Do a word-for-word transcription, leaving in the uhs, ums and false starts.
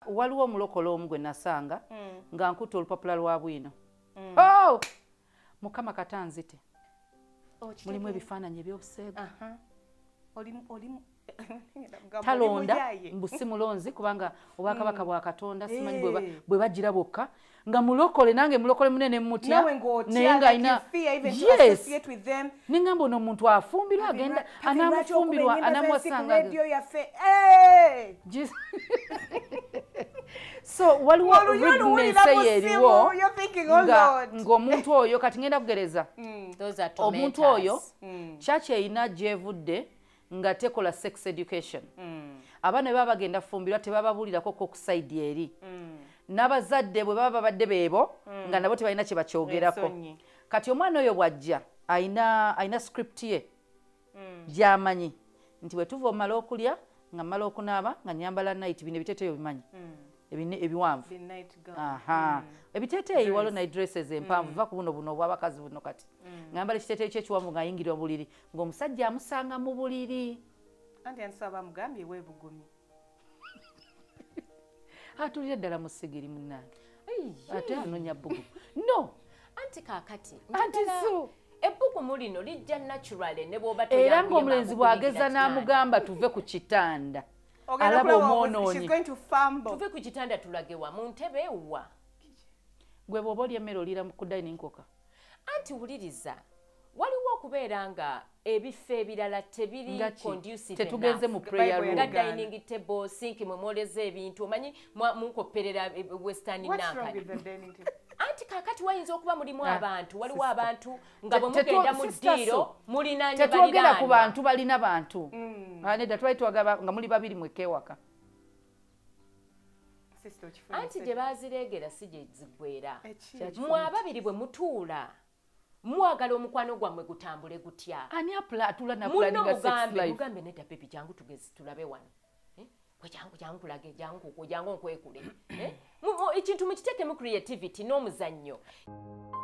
waliwo omulokole omu gwe nasanga Mm. nga nkuta olupapula lwa bwino. Mm. Oh! Mukama katanzite. Oh, mulimu ebifaananyi eby'obuseega. Aha. Oli oli talonda mbusi mulonzi kubanga obwakabaka bwa Katonda simanyi bwe bwe bagira bokka nga mulokole nange mulokole munene mutya naye nga ina associate with them ningamba ono omuntu afumbirwa agenda anamufumbirwa anamwasanga radio yafe eh so waliwo witness eyeriwo ng'omuntu oyo kati ngenda kugereza omuntu oyo church eyina gyevudde nga tekola sex education. Mm. Abaana baba bagenda fumbirwa tebababulirako ko kuside eri. Mm. N'abazadde bwe baba babadde bebo mm. nga nabo tebalina kye bakyogerako. Kati omwana oyo bwajja ayina ayina script ye. Mm. Jamanyi nti bwe tuva omala okulya nga mala okunaaba nga nyambala night bine biteteeyo bimanyi. Mm. Ebine ebiwanvu. Aha. Mm. Ebiteteeyi walo night dresses empanvu va ku buno buno obw'abakazi buno kati. Mm. Ngambala ekiteteeyi ky'ekiwanvu ng'ayingira obuliri ng'omusajja amusanga mu buliri. Anti ansaba mugambye weebugumi. Atulira ddala mu sigiri munnange. Ate anonya bbugu. No. Anti kaakati. Anti so. Ebbugumu lino lijja naturally ne bw'oba toyambye. Era ng'omulenzi bw'ageza n'amugamba tuve ku kitanda. Alaba omwonoonyi. She's going to fumble. Tuve ku kitanda tulage wa mu ntebe wa. Gwe bw'oba olya emmere oliira ku dining koka. Anti wuliriza. Waliwo okubeera nga ebifo ebirala tebiri conducive tetugenze mu prayer room nga dining table sink mwe mwoleza ebintu omanyi munkopperera western nankani anti kakati wayinza okuba mulimu abantu waliwo abantu nga bwe mugenda mu ddiiro mulinanye balina tetwogera ku bantu balina bantu nedda twali twagaba nga muli babiri mwekewaka anti gye bazireegera si gye zigwera mwe ababiri bwe mutuula mwagala omukwano gwammwe gutambule gutya ani apula atula na planning sex life mugambe nedda baby jangu tugezi tulabe wano eh kwe jangu jangu kulage jangu ko jangu nkwekule eh ekintu mukiteke mu creativity n'omuzannyo